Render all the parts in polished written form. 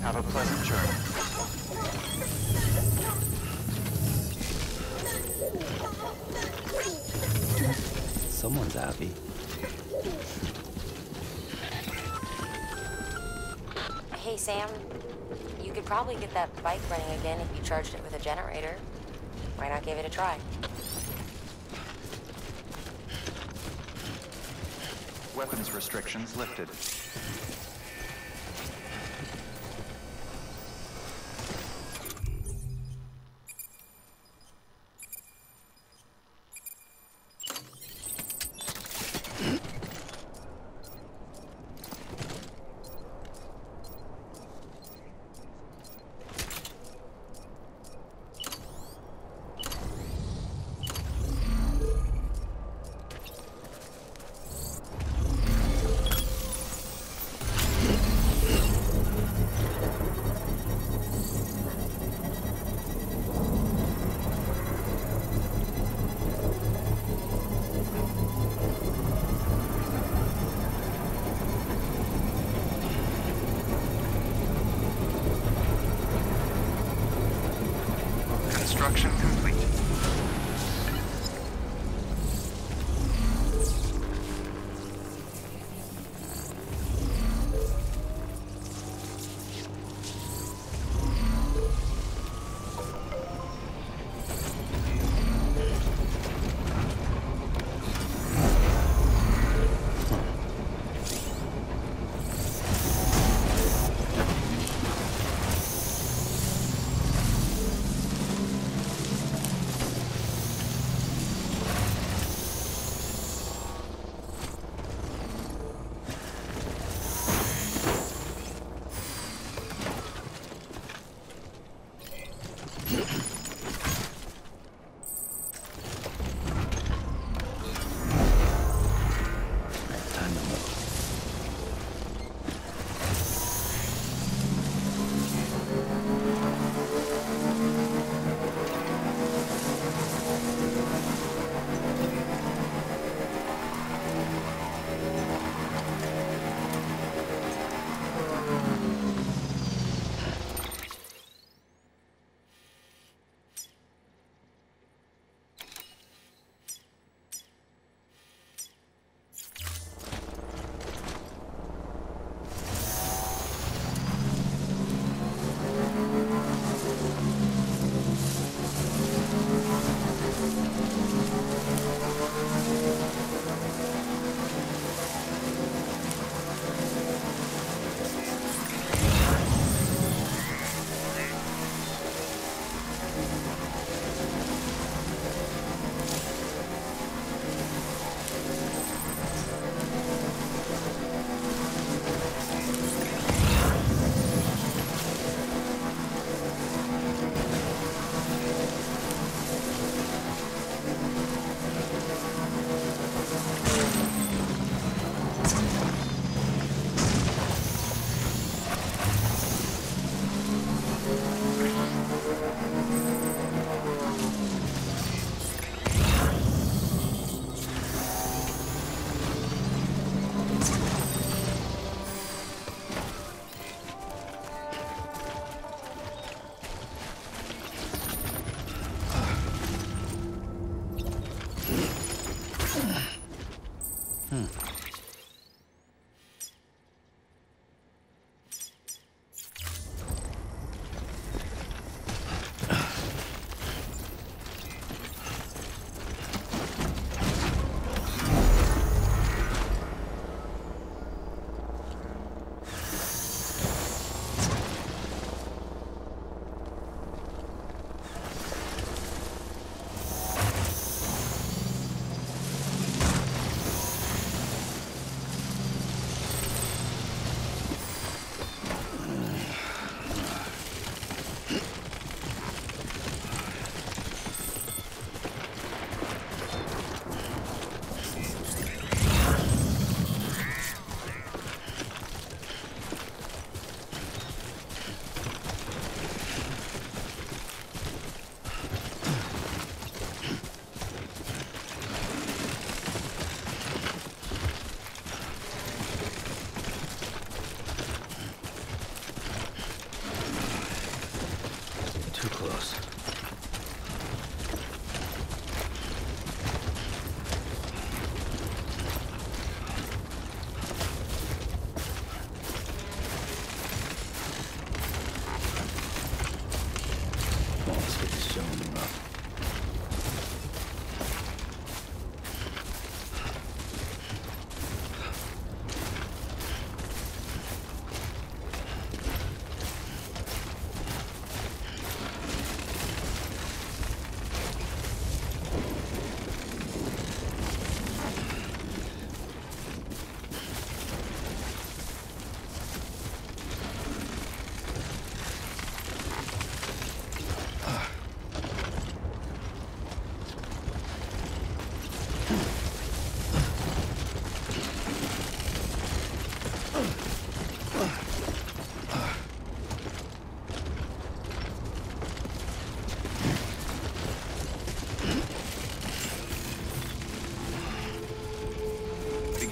Have a pleasant journey. Someone's happy. Hey, Sam. You could probably get that bike running again if you charged it with a generator. Why not give it a try? Weapons restrictions lifted. Construction complete.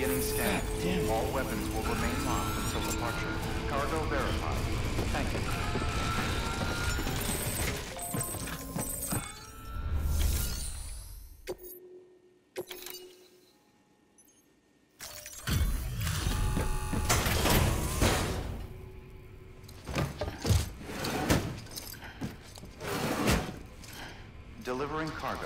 Beginning scan. All weapons will remain locked until departure. Cargo verified. Thank you. Delivering cargo.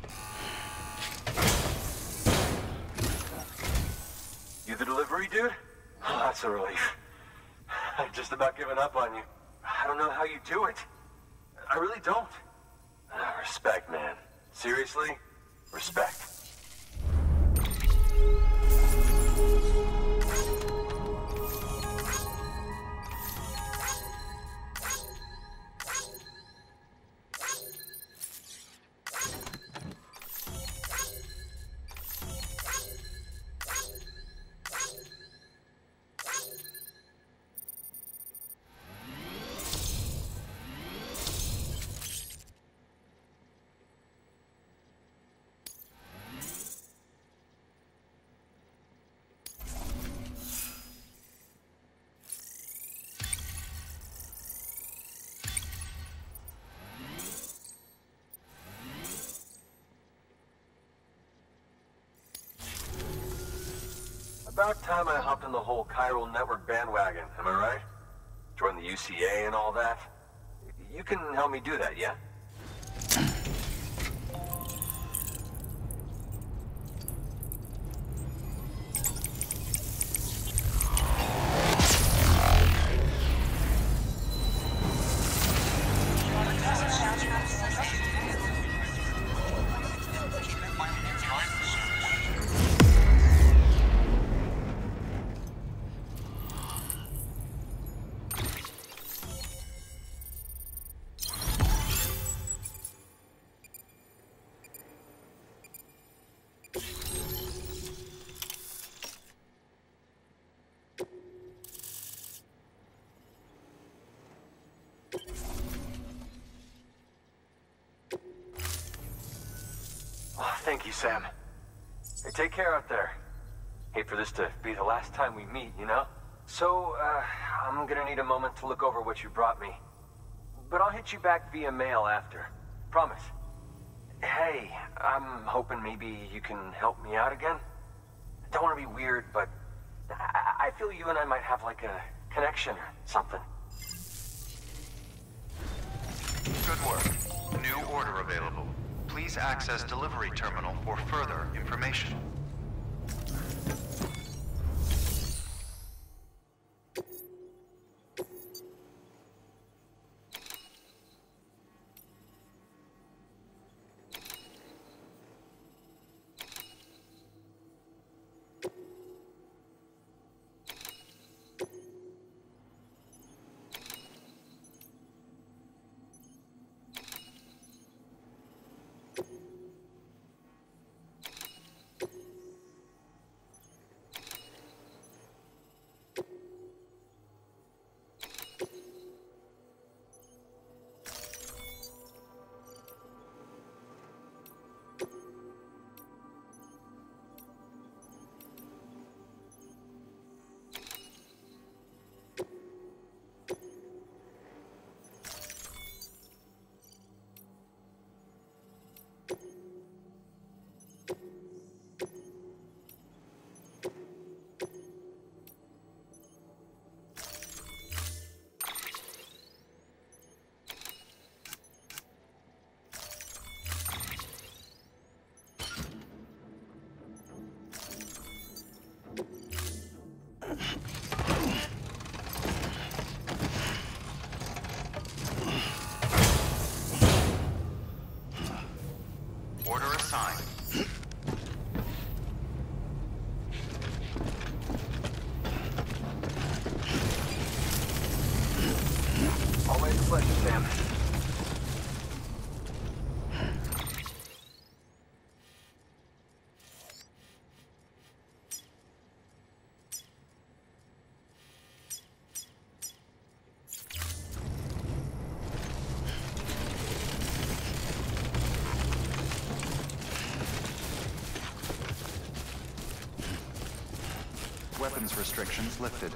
You the delivery dude? Oh, that's a relief. I've just about given up on you. I don't know how you do it. I really don't. Respect, man. Seriously? Respect. About time I hopped on the whole chiral network bandwagon, am I right? Join the UCA and all that. You can help me do that, yeah? Thank you, Sam. Hey, take care out there. Hate for this to be the last time we meet, you know? So, I'm gonna need a moment to look over what you brought me. But I'll hit you back via mail after. Promise. Hey, I'm hoping maybe you can help me out again. Don't want to be weird, but I feel you and I might have like a connection or something. Good work. New order available. Please access delivery terminal for further information. Order assigned. Always a pleasure, Sam. weapons restrictions lifted.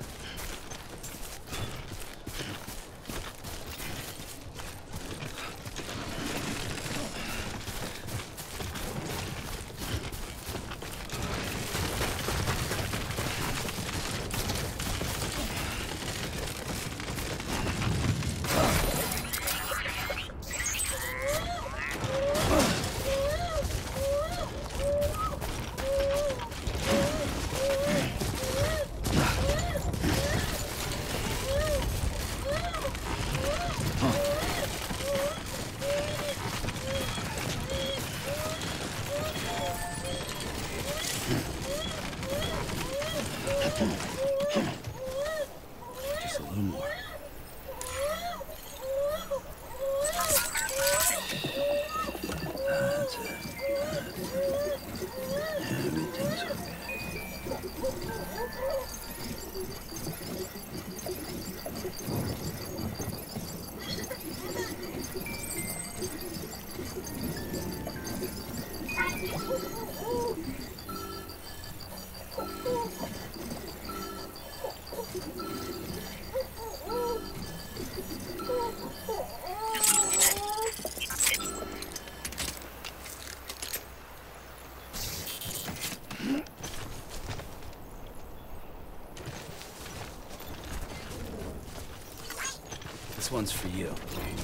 Just a little more. That's it. Everything's okay. This one's for you.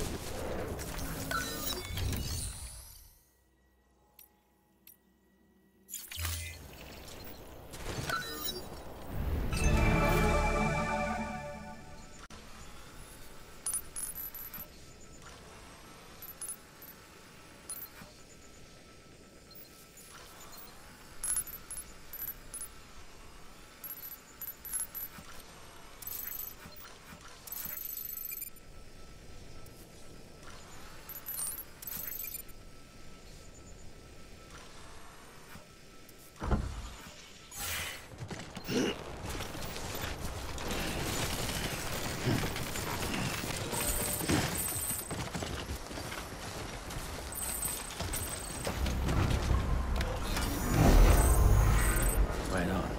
Right on.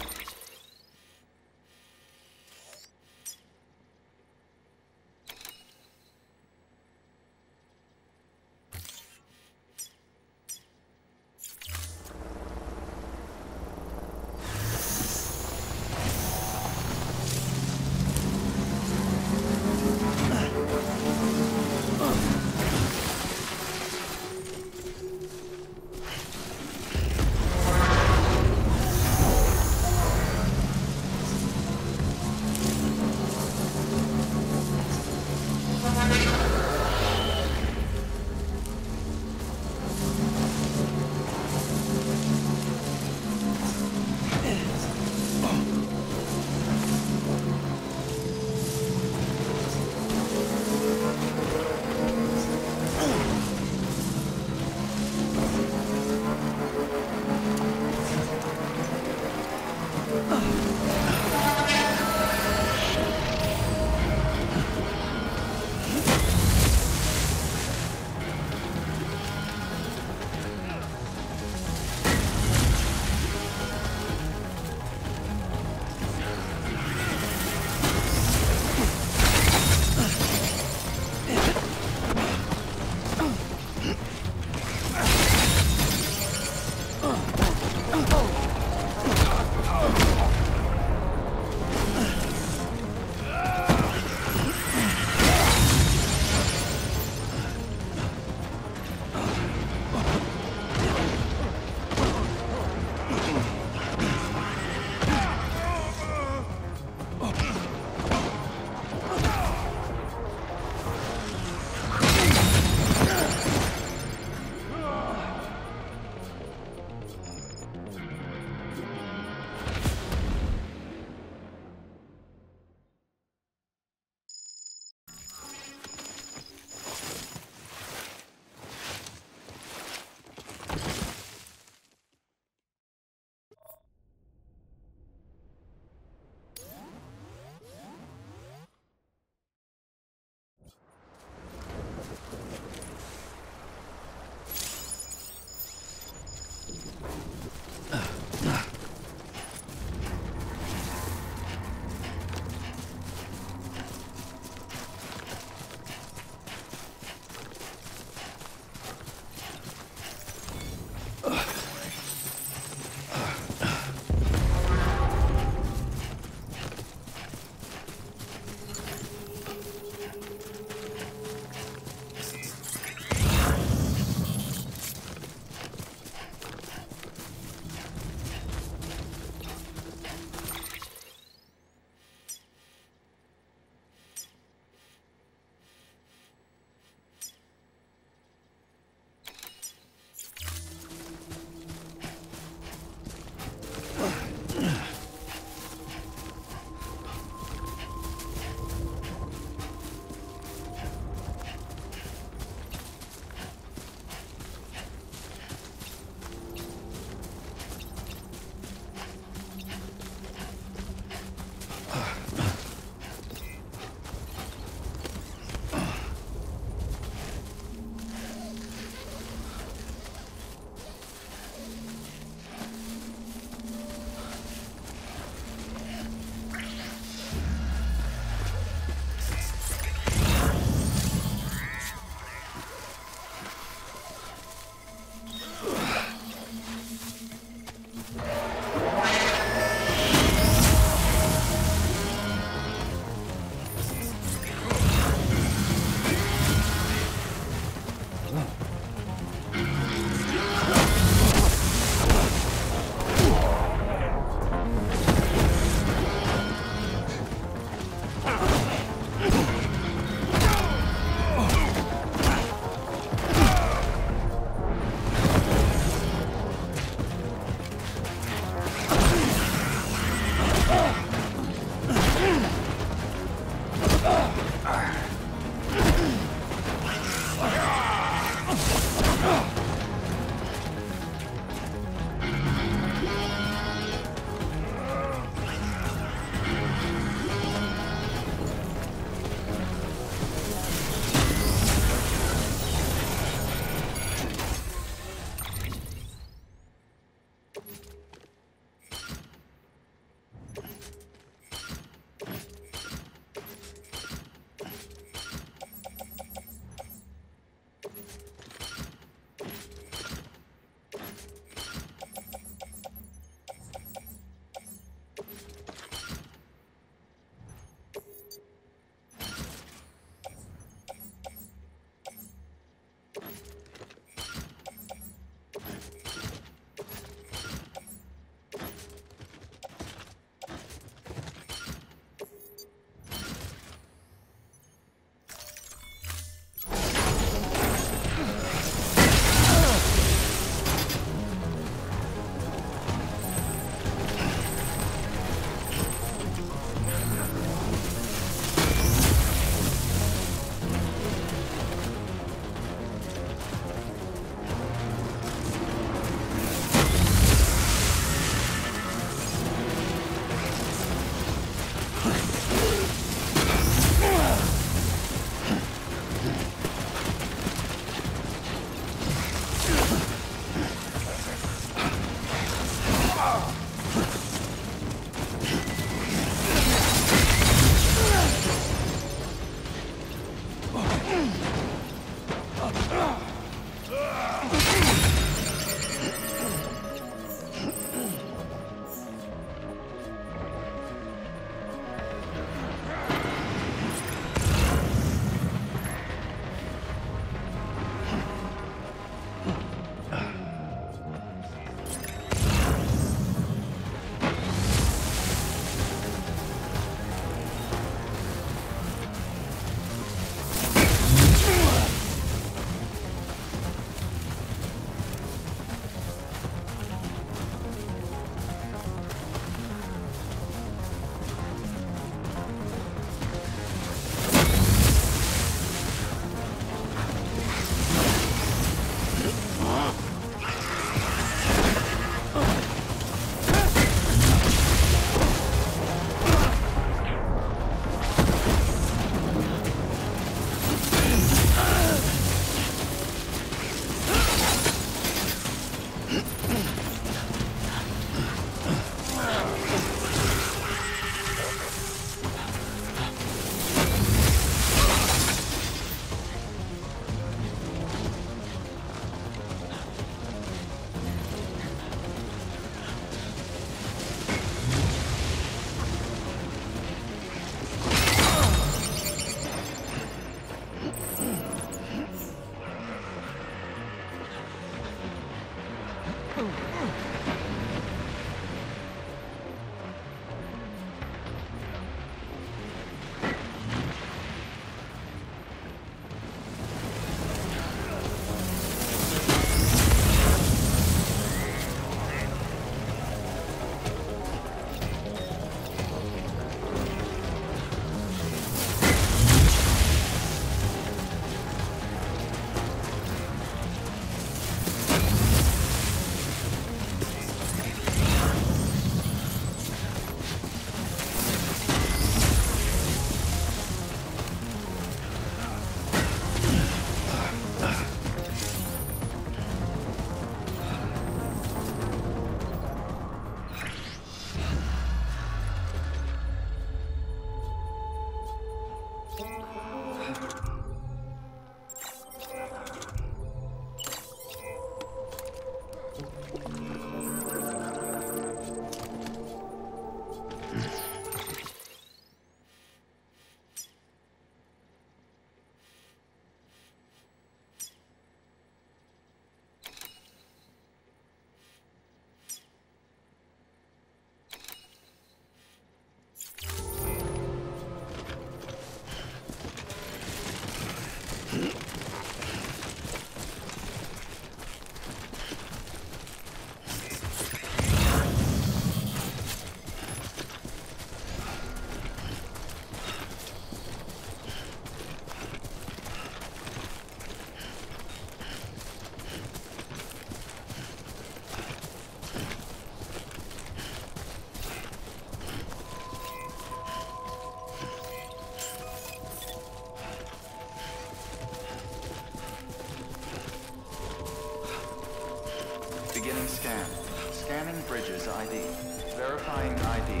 Beginning scan. Scanning bridges ID. Verifying ID.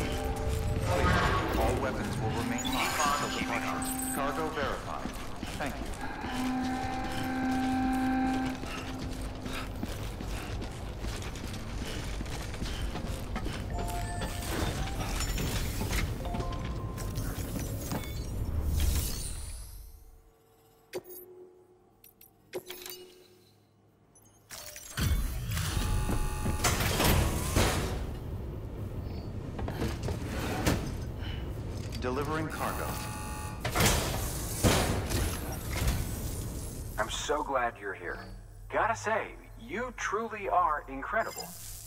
Clear. All weapons will remain locked until departure. Cargo verified. Thank you. Delivering cargo. I'm so glad you're here. Gotta say, you truly are incredible.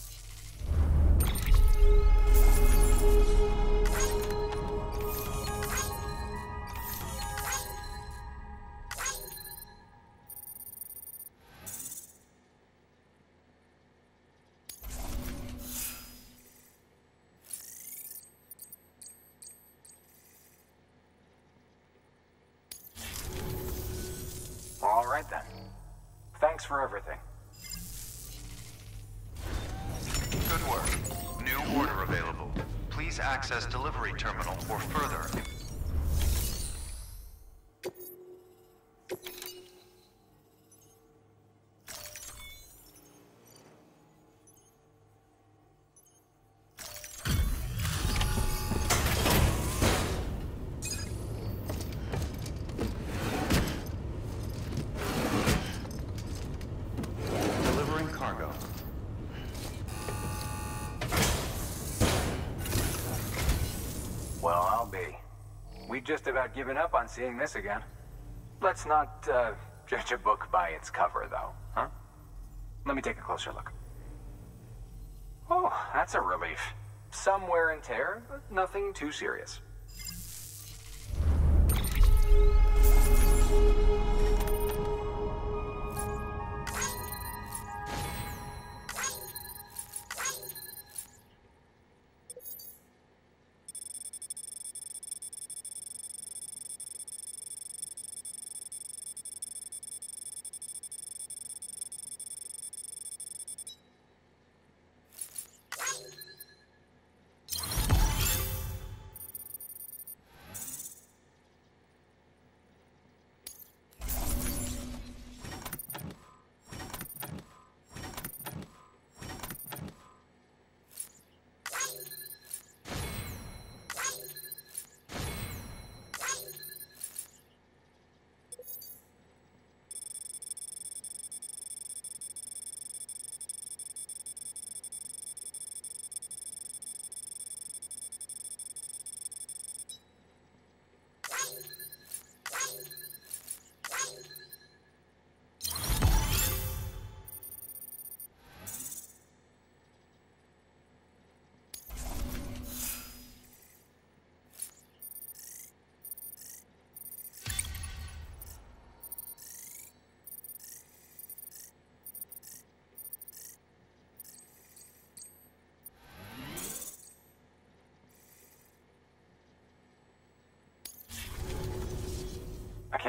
All right then. Thanks for everything. Good work. New order available. Please access delivery terminal for further. Delivering cargo. Well, I'll be. We've just about given up on seeing this again. Let's not, judge a book by its cover, though, huh? Let me take a closer look. Oh, that's a relief. Some wear and tear, but nothing too serious.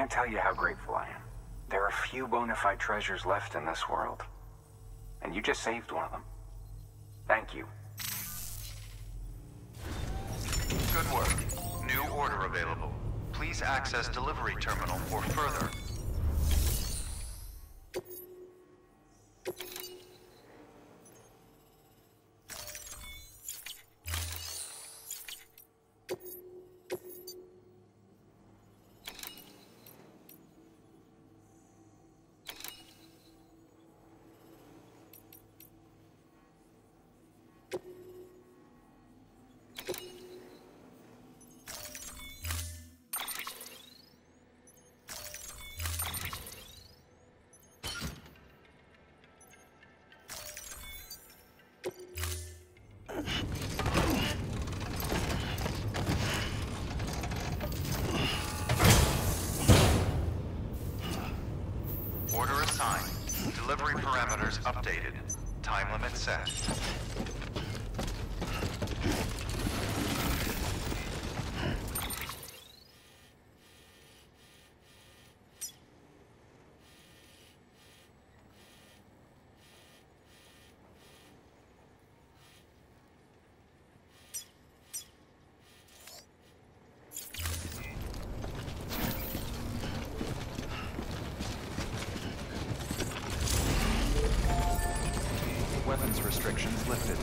can't tell you how grateful I am. There are few bona fide treasures left in this world. And you just saved one of them. Thank you. Good work. New order available. Please access delivery terminal for further. Order assigned. Delivery parameters updated. Time limit set. Weapons restrictions lifted.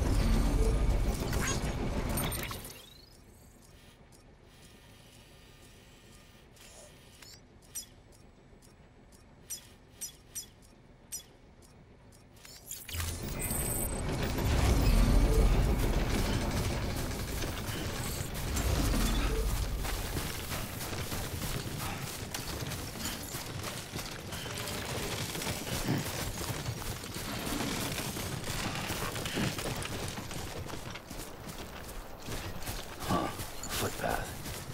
Footpath.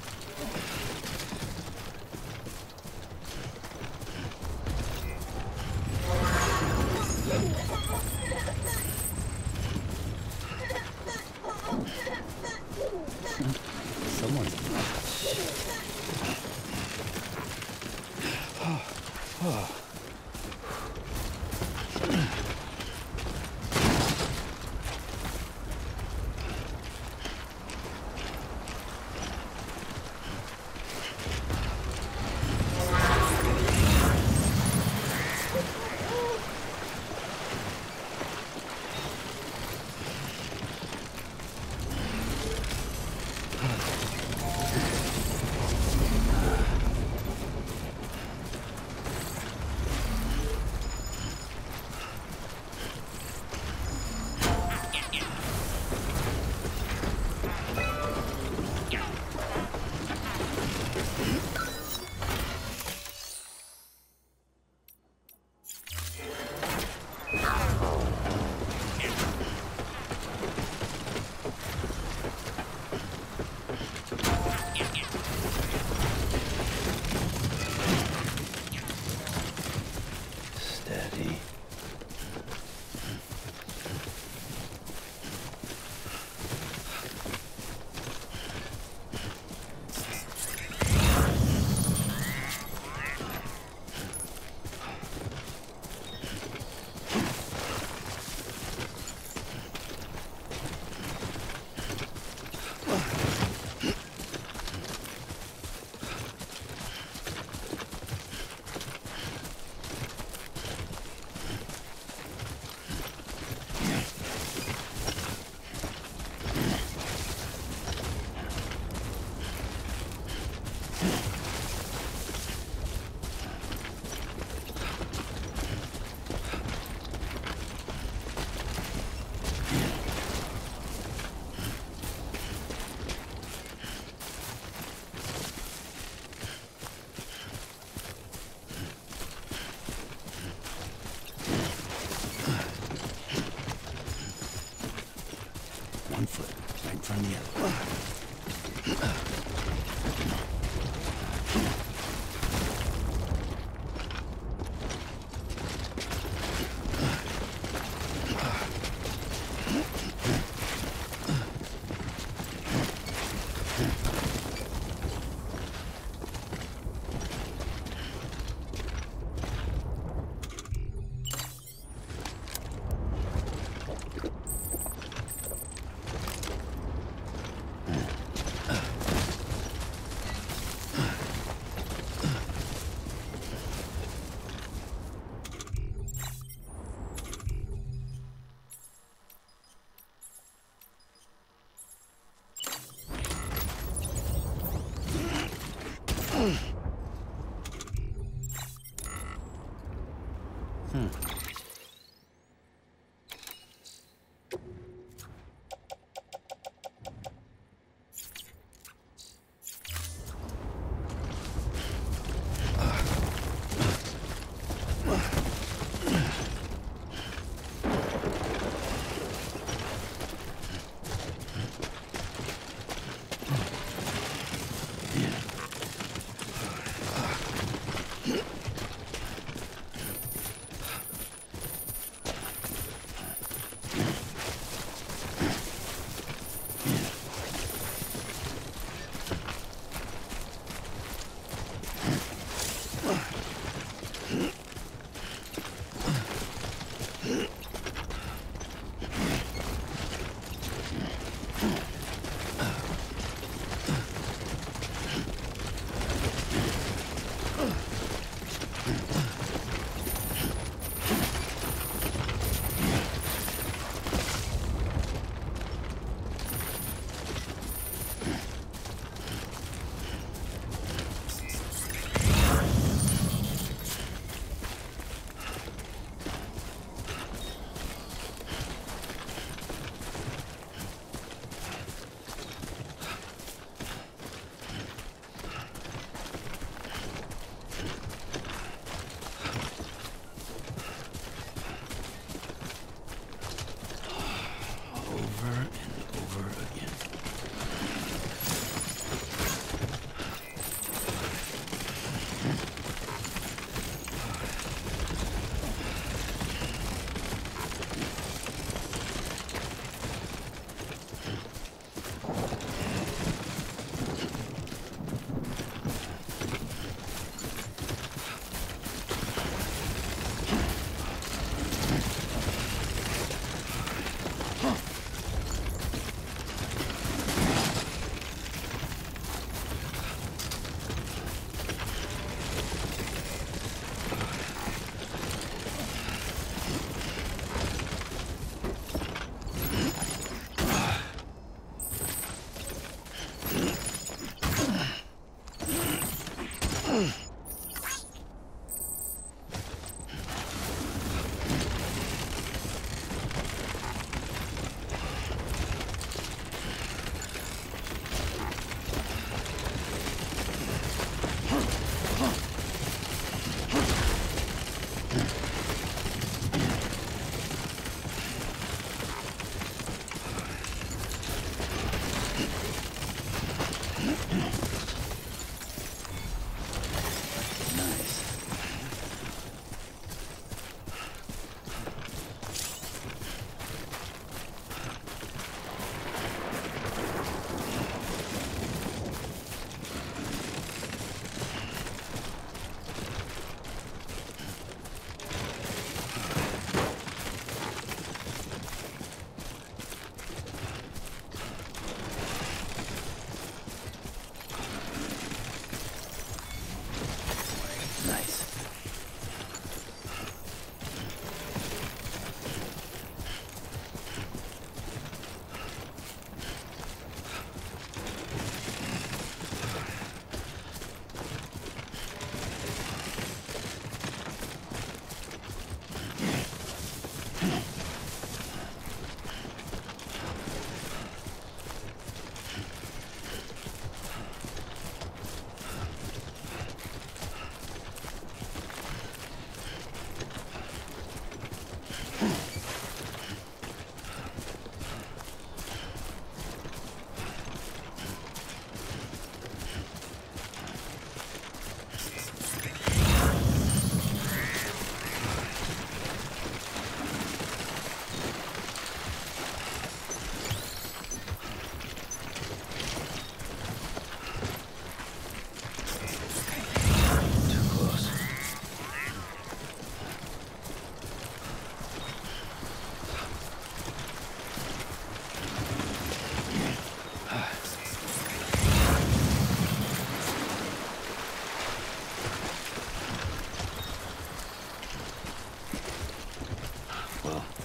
Someone's... Steady. One foot right in front of the other.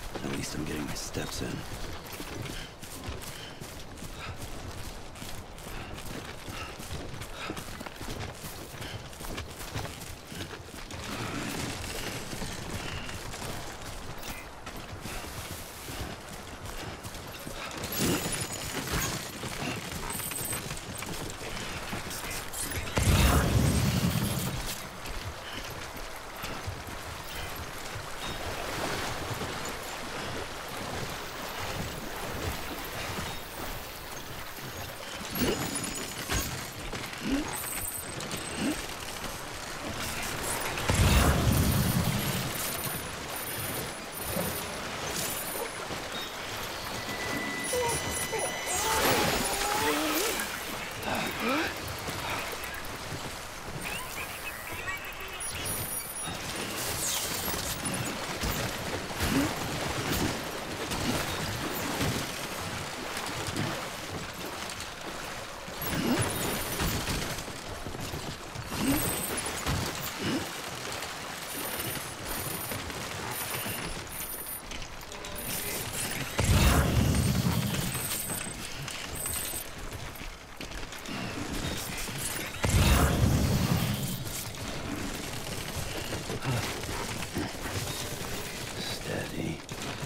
At least I'm getting my steps in. Steady.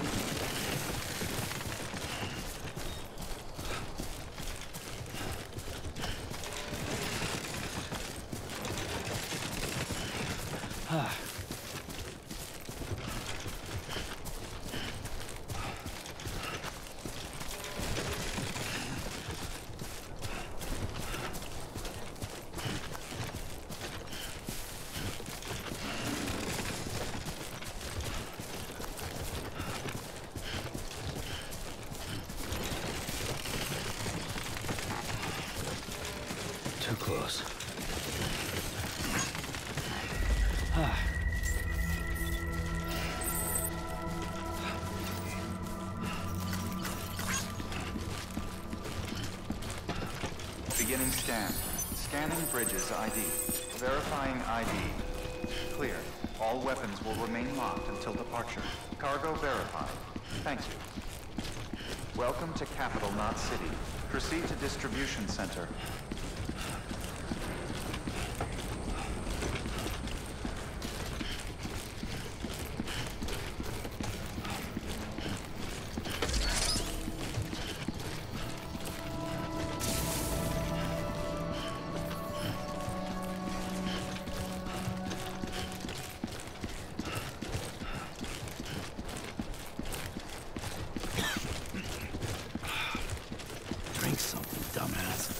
Too close. Beginning scan. Scanning bridges ID. Verifying ID. Clear. All weapons will remain locked until departure. Cargo verified. Thank you. Welcome to Capital Knot City. Proceed to distribution center. Drink something, dumbass.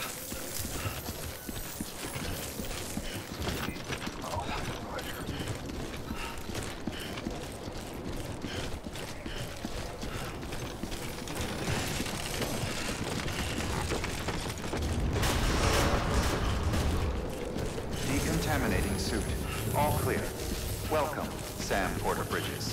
Decontaminating suit. All clear. Welcome, Sam Porter Bridges.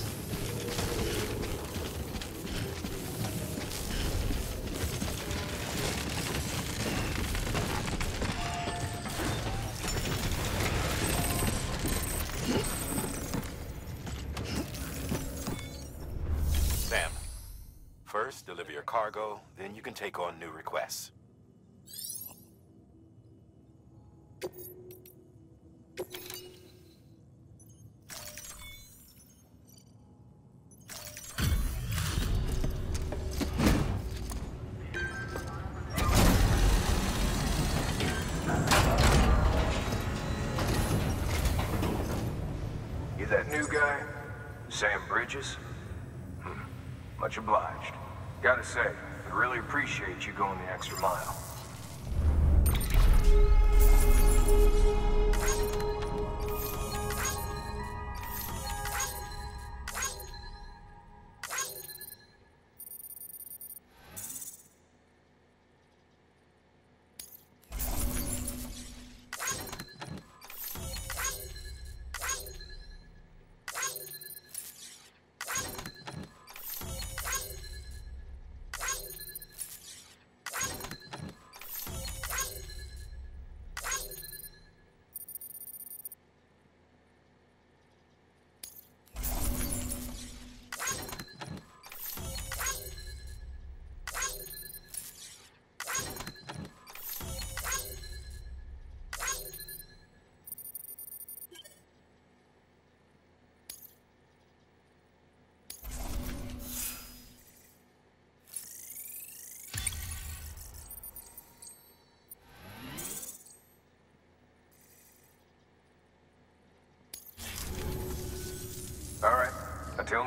Sam, first deliver your cargo, then you can take on new requests. You that new guy? Sam Bridges? Much obliged. Gotta say, I really appreciate you going the extra mile.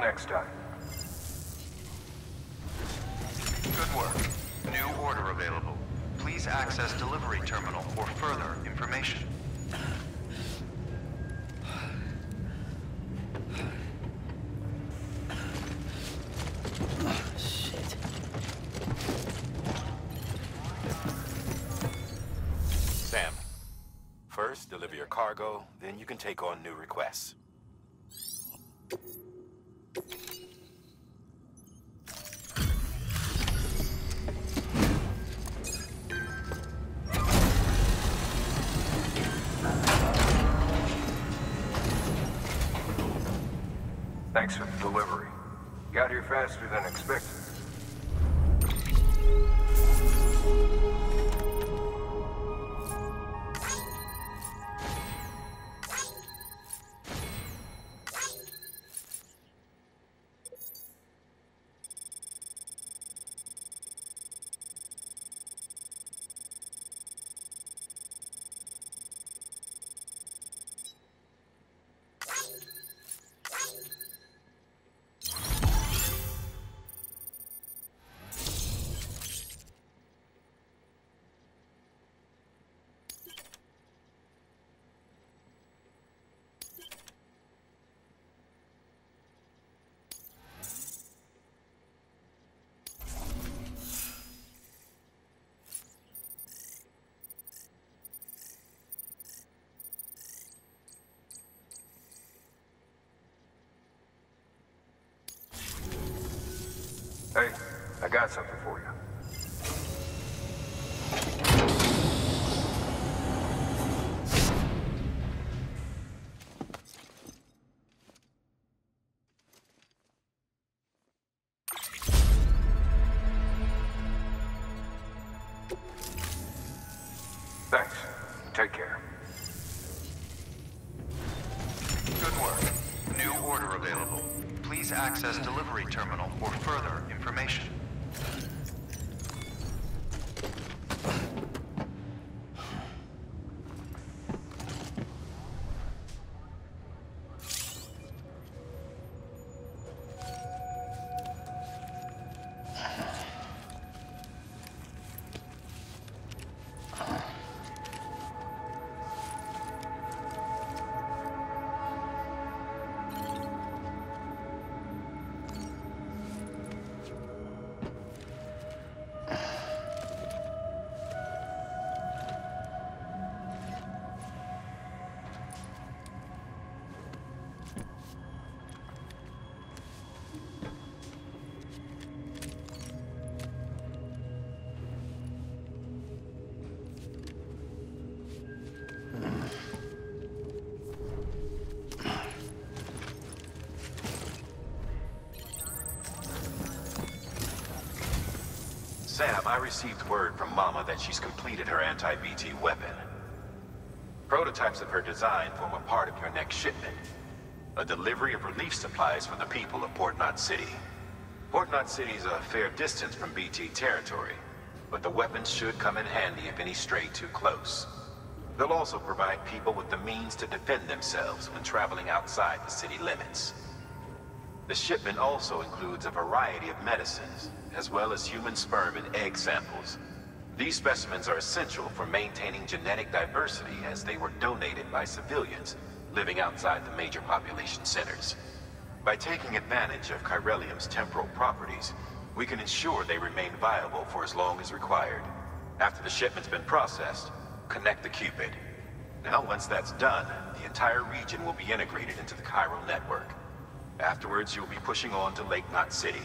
next time. Good work. New order available. Please access delivery terminal for further information. Shit. Sam, first deliver your cargo, then you can take on new requests. Thanks for the delivery. Got here faster than expected. Hey, I got something for you. Thanks. Take care. Good work. New order available. Please access delivery terminal for further information. Sam, I received word from Mama that she's completed her anti-BT weapon. Prototypes of her design form a part of your next shipment. A delivery of relief supplies for the people of Port Knot City. Port Knot City is a fair distance from BT territory, but the weapons should come in handy if any stray too close. They'll also provide people with the means to defend themselves when traveling outside the city limits. The shipment also includes a variety of medicines, as well as human sperm and egg samples. These specimens are essential for maintaining genetic diversity as they were donated by civilians living outside the major population centers. By taking advantage of Chiralium's temporal properties, we can ensure they remain viable for as long as required. After the shipment's been processed, connect the Cupid. Now, once that's done, the entire region will be integrated into the chiral network. Afterwards, you'll be pushing on to Lake Knot City.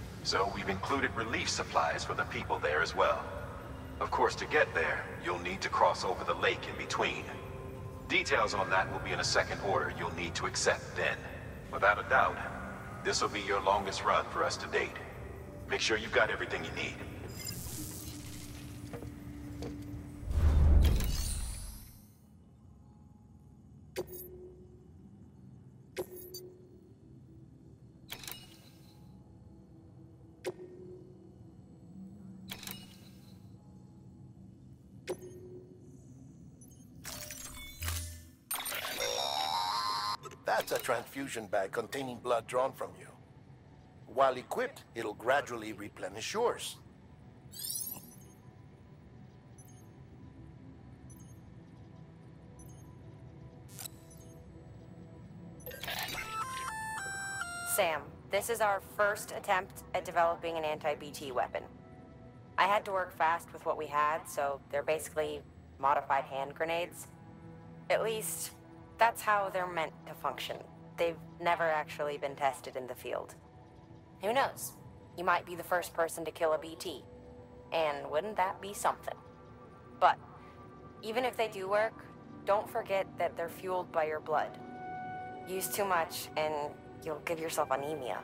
So we've included relief supplies for the people there as well. Of course, to get there, you'll need to cross over the lake in between. Details on that will be in a second order you'll need to accept then. Without a doubt, this will be your longest run for us to date. Make sure you've got everything you need. That's a transfusion bag containing blood drawn from you. While equipped, it'll gradually replenish yours. Sam, this is our first attempt at developing an anti-BT weapon. I had to work fast with what we had, so they're basically modified hand grenades. At least, that's how they're meant to function. They've never actually been tested in the field. Who knows? You might be the first person to kill a BT. And wouldn't that be something? But, even if they do work, don't forget that they're fueled by your blood. Use too much, and you'll give yourself anemia.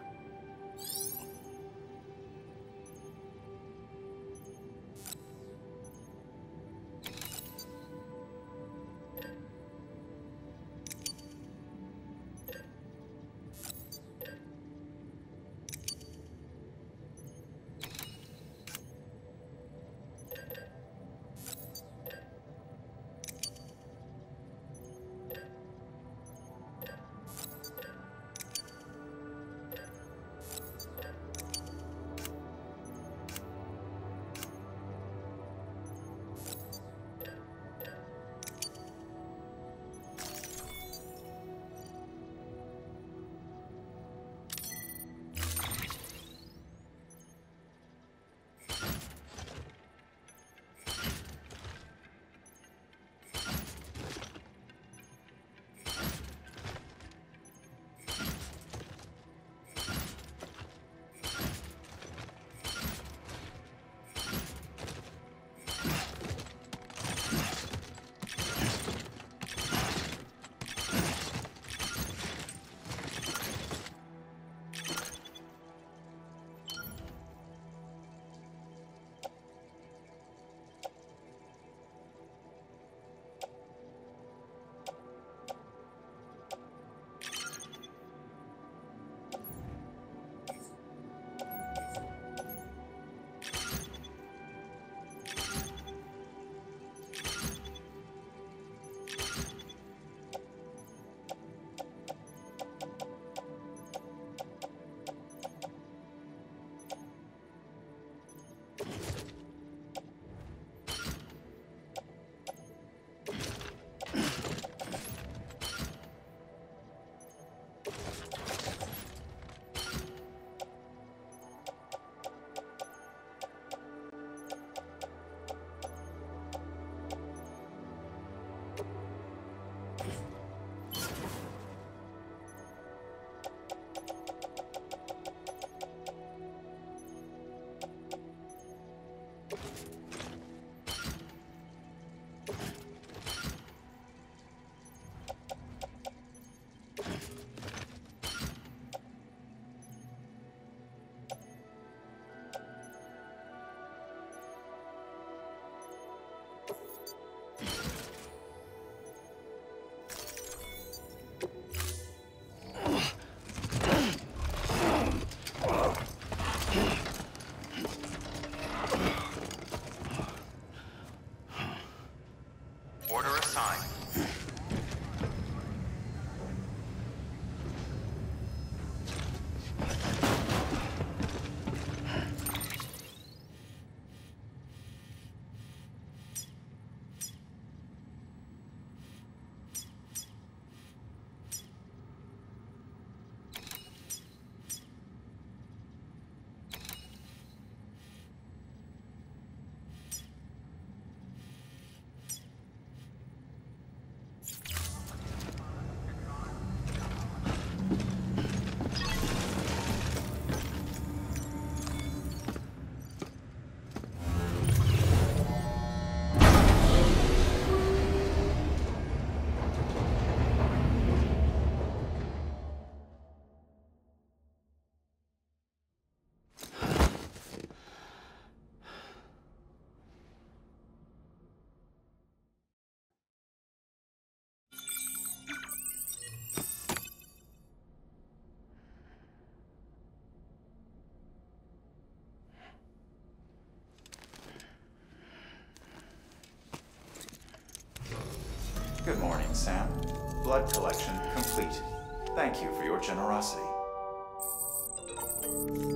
Good morning, Sam. Blood collection complete. Thank you for your generosity.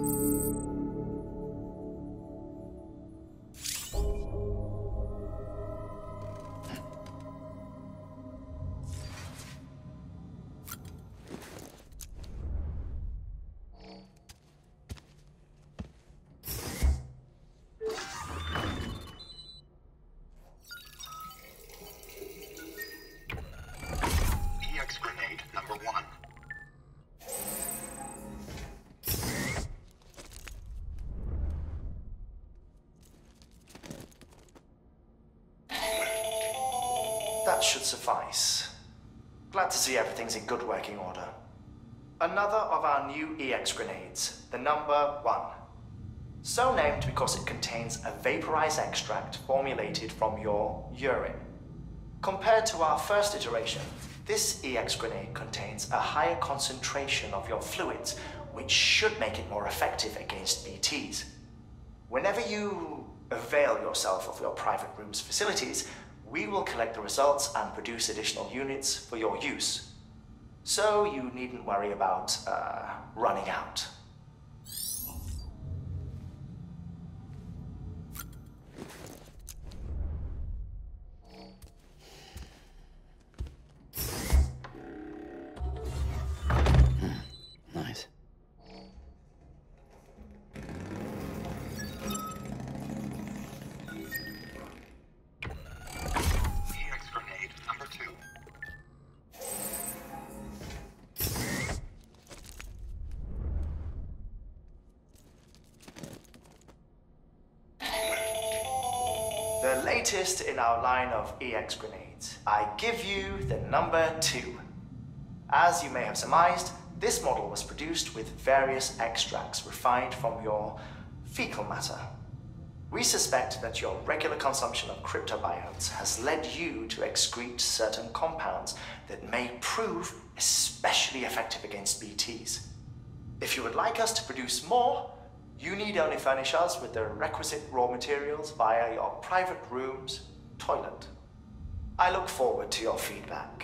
That should suffice. Glad to see everything's in good working order. Another of our new EX grenades, the number 1. So named because it contains a vaporized extract formulated from your urine. Compared to our first iteration, this EX grenade contains a higher concentration of your fluids, which should make it more effective against BTs. Whenever you avail yourself of your private room's facilities, we will collect the results and produce additional units for your use. So you needn't worry about, running out. Nice. EX grenade number 2. The latest in our line of EX grenades. I give you the number 2. As you may have surmised, this model was produced with various extracts refined from your fecal matter. We suspect that your regular consumption of cryptobiotes has led you to excrete certain compounds that may prove especially effective against BTs. If you would like us to produce more, you need only furnish us with the requisite raw materials via your private room's toilet. I look forward to your feedback.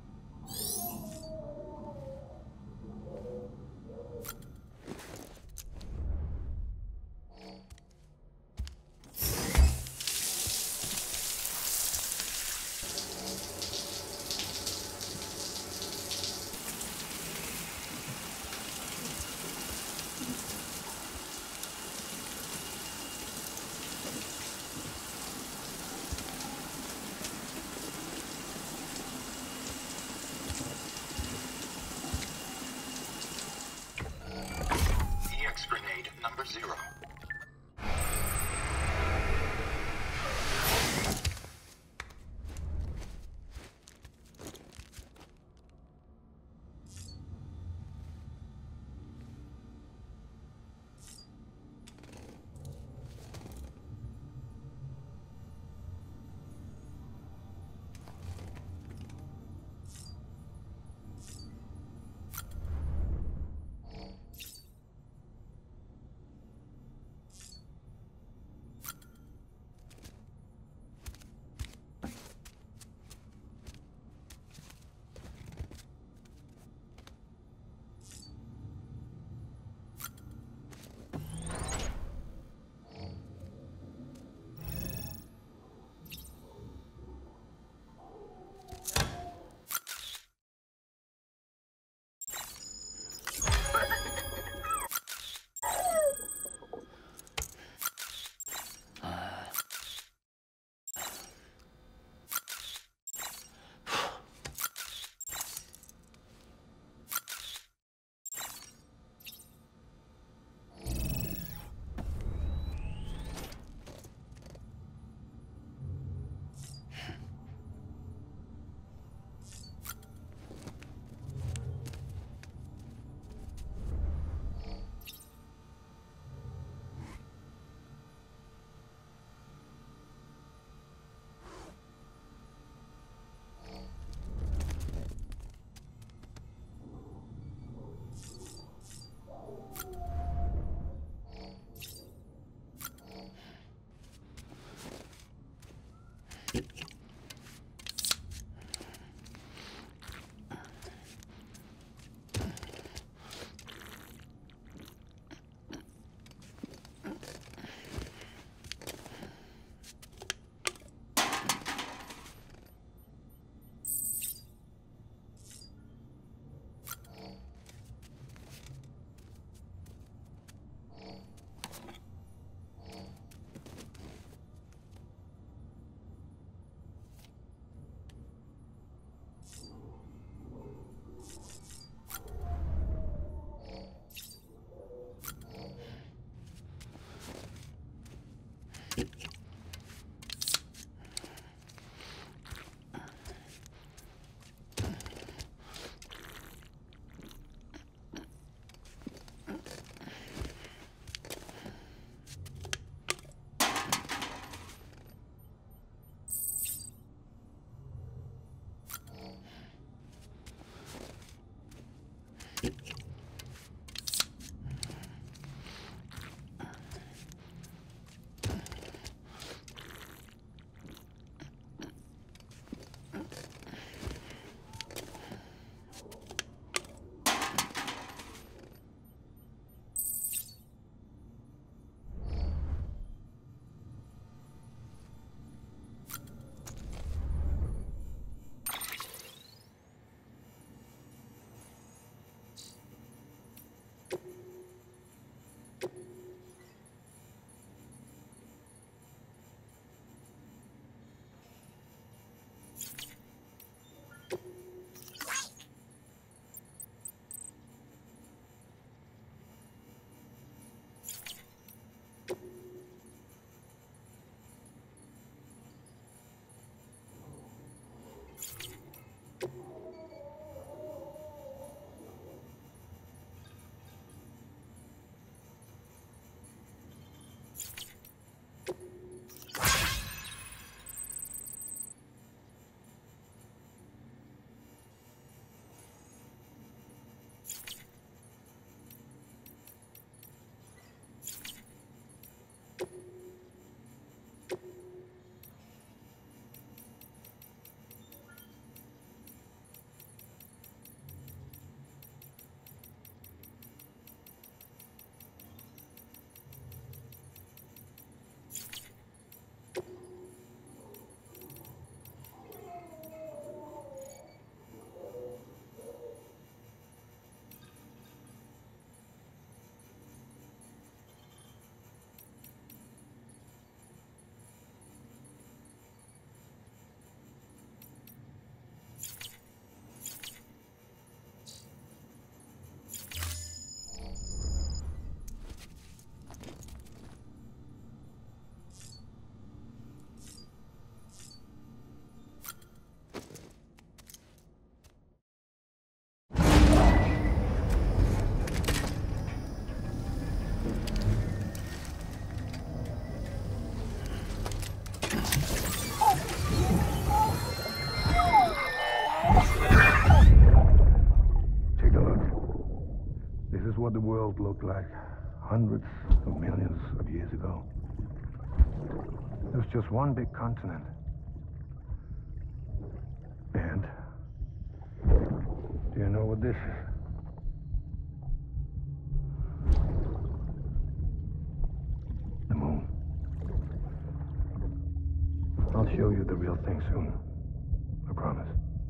EX grenade number 0. world looked like hundreds of millions of years ago. It was just one big continent. And do you know what this is? The moon. I'll show you the real thing soon. I promise.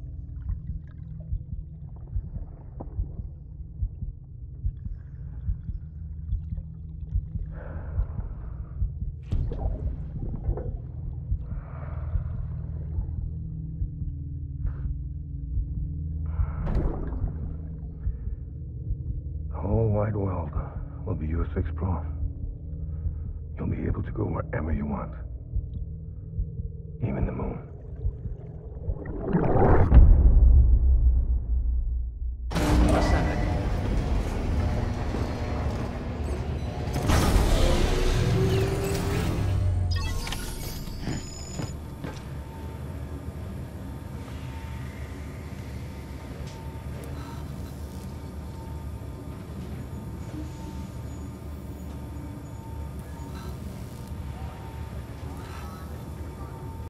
The whole wide world will be yours to explore. You'll be able to go wherever you want. Even the moon.